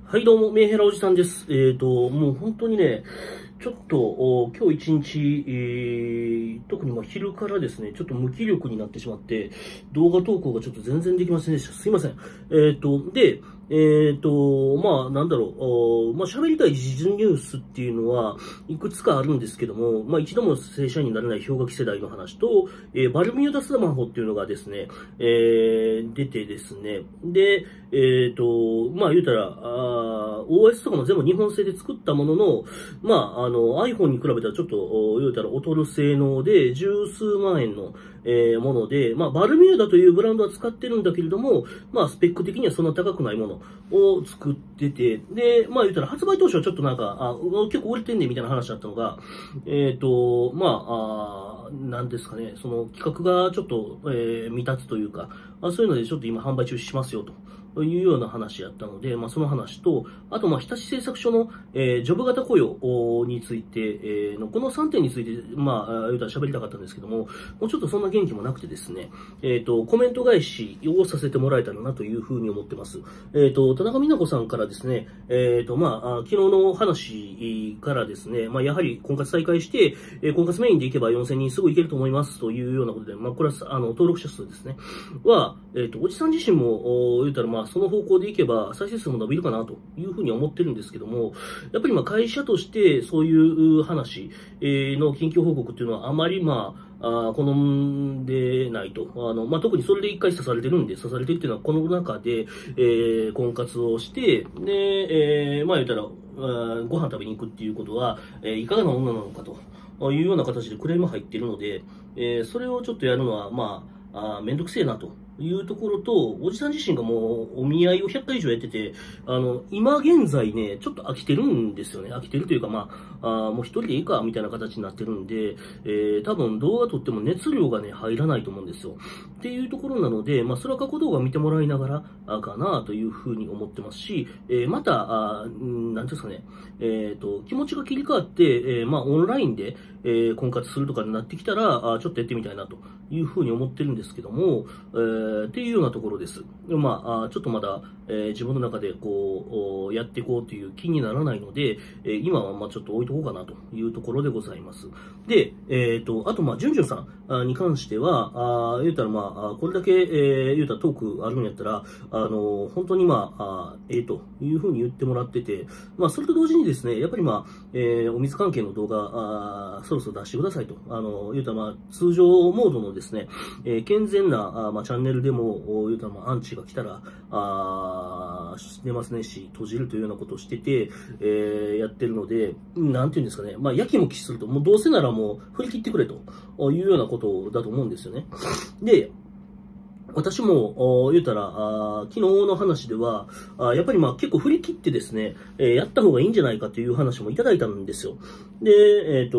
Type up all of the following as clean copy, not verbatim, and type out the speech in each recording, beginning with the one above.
はい、どうも、メンヘラおじさんです。もう本当にね、ちょっと、今日一日、特に昼からですね、ちょっと無気力になってしまって、動画投稿がちょっと全然できませんでした。すいません。で、なんだろう、喋りたい時事ニュースっていうのは、いくつかあるんですけども、一度も正社員になれない氷河期世代の話と、バルミューダスマホっていうのがですね、出てですね、で、言うたら、OS とかも全部日本製で作ったものの、iPhone に比べたらちょっと、言うたら劣る性能で、十数万円の、もので、バルミューダというブランドは使ってるんだけれども、スペック的にはそんな高くないものを作ってて、で、言うたら発売当初はちょっと結構売れてんねみたいな話だったのが、なんですかね、その企画がちょっと、未達というか、そういうのでちょっと今販売中止しますよと。いうような話やったので、その話と、あと、日立製作所の、ジョブ型雇用について、この3点について、言うたら喋りたかったんですけども、もうちょっとそんな元気もなくてですね、コメント返しをさせてもらえたらなというふうに思ってます。田中美奈子さんからですね、昨日の話からですね、やはり婚活再開して、婚活メインでいけば4000人すぐいけると思いますというようなことで、これは、登録者数ですね、は、おじさん自身も、言うたらその方向でいけば再生数も伸びるかなというふうに思ってるんですけども、やっぱり会社としてそういう話の近況報告っていうのはあまり好んでないと。特にそれで一回刺されてるんで、刺されてるっていうのはこの中で、婚活をして、で、言ったら、ご飯食べに行くっていうことは、いかがな女なのかというような形でクレーム入ってるので、それをちょっとやるのは、めんどくせえなというところと、おじさん自身がもうお見合いを100回以上やってて、今現在ね、ちょっと飽きてるんですよね。飽きてるというか、もう一人でいいか、みたいな形になってるんで、多分動画撮っても熱量がね、入らないと思うんですよ。っていうところなので、それは過去動画見てもらいながら、かなというふうに思ってますし、また、なんていうんですかね、気持ちが切り替わって、オンラインで、婚活するとかになってきたら、ちょっとやってみたいなというふうに思ってるんですけども、っていうようなところです。ちょっとまだ、自分の中でこう、やっていこうという気にならないので、今はちょっと置いとこうかなというところでございます。で、あとジュンジュンさんに関しては、言うたらこれだけ、言うたらトークあるんやったら、本当にというふうに言ってもらってて、それと同時にですね、やっぱりお水関係の動画、そろそろ出してくださいと。言うたら通常モードのですね、健全な、チャンネルでも、言うたらアンチが来たら、年末年始閉じるというようなことをしてて、やってるので、なんていうんですかね、やきもきすると、もうどうせならもう振り切ってくれというようなことだと思うんですよね。で、私も、言うたら、昨日の話では、やっぱり結構振り切ってですね、やった方がいいんじゃないかという話もいただいたんですよ。で、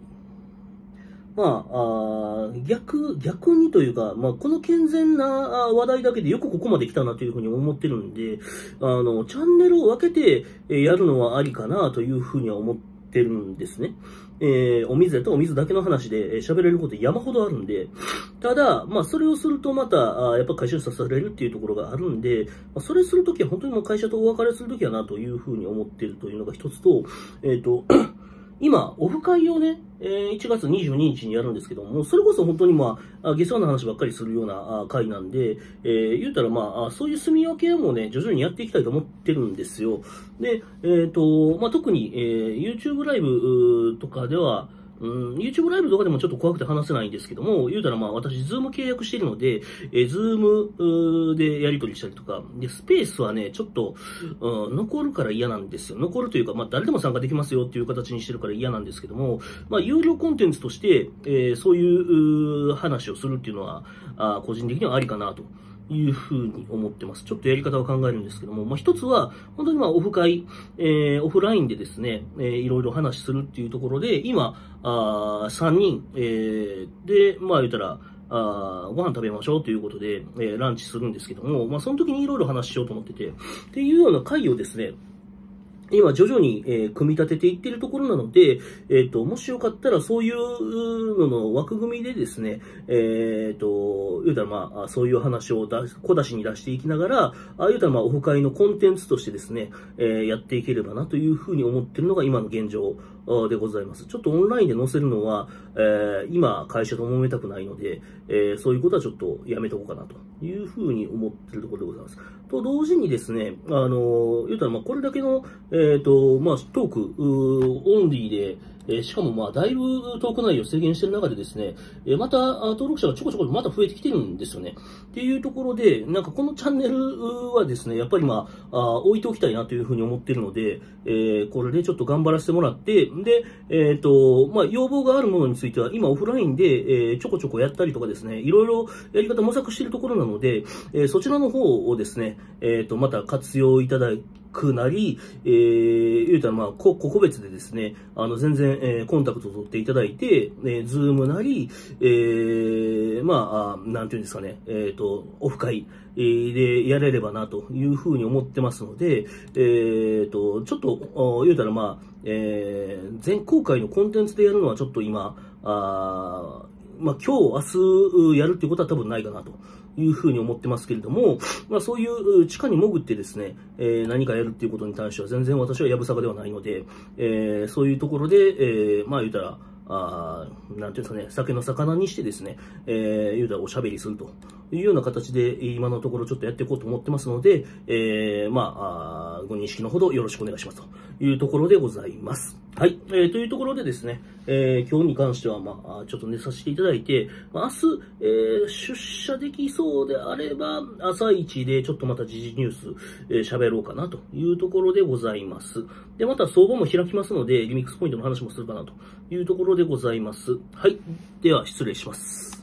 逆にというか、この健全な話題だけでよくここまで来たなというふうに思ってるんで、チャンネルを分けてやるのはありかなというふうには思ってるんですね。お水やったらお水だけの話で喋れること山ほどあるんで、ただ、それをするとまた、やっぱ会社に刺されるっていうところがあるんで、それするときは本当にもう会社とお別れするときはなというふうに思っているというのが一つと、今、オフ会をね、1月22日にやるんですけども、それこそ本当に下世話な話ばっかりするような会なんで、言うたらそういう住み分けもね、徐々にやっていきたいと思ってるんですよ。で、特に、YouTube ライブとかでは、YouTube ライブとかでもちょっと怖くて話せないんですけども、言うたら私、ズーム契約しているので、ズームでやり取りしたりとか、で、スペースはね、ちょっと、残るから嫌なんですよ。残るというか、誰でも参加できますよっていう形にしてるから嫌なんですけども、有料コンテンツとして、そういう話をするっていうのは、個人的にはありかなと。いうふうに思ってます。ちょっとやり方を考えるんですけども、一つは、本当にオフ会、オフラインでですね、いろいろ話するっていうところで、今、3人、で、言ったら、ご飯食べましょうということで、ランチするんですけども、その時にいろいろ話しようと思ってて、っていうような会をですね、 今、徐々に、組み立てていっているところなので、もしよかったら、そういうのの枠組みでですね、言うたらまあ、そういう話を小出しに出していきながら、言うたらまあ、オフ会のコンテンツとしてですね、やっていければなというふうに思っているのが今の現状でございます。ちょっとオンラインで載せるのは、今、会社と揉めたくないので、そういうことはちょっとやめとこうかなというふうに思っているところでございます。と同時にですね、言うたらまあ、これだけの、まあ、トーク、オンリーで、しかもまあ、だいぶトーク内容を制限している中でですね、また、登録者がちょこちょこまた増えてきてるんですよね。っていうところで、なんかこのチャンネルはですね、やっぱりまあ、置いておきたいなというふうに思っているので、これでちょっと頑張らせてもらって、で、まあ、要望があるものについては、今オフラインで、ちょこちょこやったりとかですね、いろいろやり方模索しているところなので、そちらの方をですね、また活用いただくなり、言うたらまあ、個別でですね、全然、コンタクトを取っていただいて、ズームなり、まあ、なんていうんですかね、オフ会でやれればなというふうに思ってますので、ちょっと、言うたらまあ、全公開のコンテンツでやるのはちょっと今、まあ、今日、明日やるっていうことは多分ないかなというふうに思ってますけれども、まあ、そういう地下に潜ってですね、何かやるっていうことに関しては全然私はやぶさかではないので、そういうところで、まあ言うたら、なんていうんですかね、酒の魚にしてですね、言うたらおしゃべりするというような形で今のところちょっとやっていこうと思ってますので、まあ、ご認識のほどよろしくお願いしますというところでございます。はい。というところでですね、今日に関しては、まあ、ちょっと寝させていただいて、まあ、明日、出社できそうであれば、朝一でちょっとまた時事ニュース、喋ろうかなというところでございます。で、また相場も開きますので、リミックスポイントの話もするかなというところでございます。はい。では、失礼します。